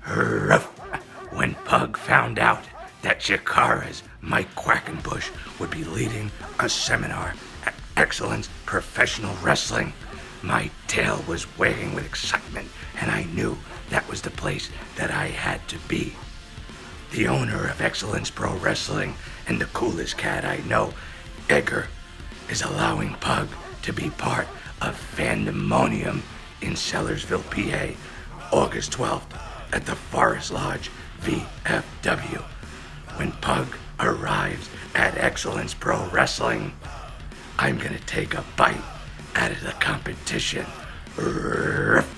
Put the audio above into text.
Ruff. When Pug found out that Chikara's Mike Quackenbush would be leading a seminar at Excellence Professional Wrestling, my tail was wagging with excitement, and I knew that was the place that I had to be. The owner of Excellence Pro Wrestling and the coolest cat I know, Edgar, is allowing Pug to be part of Fandemonium in Sellersville, PA, August 12th at the Forest Lodge VFW. When Pug arrives at Excellence Pro Wrestling, I'm gonna take a bite out of the competition. Ruff.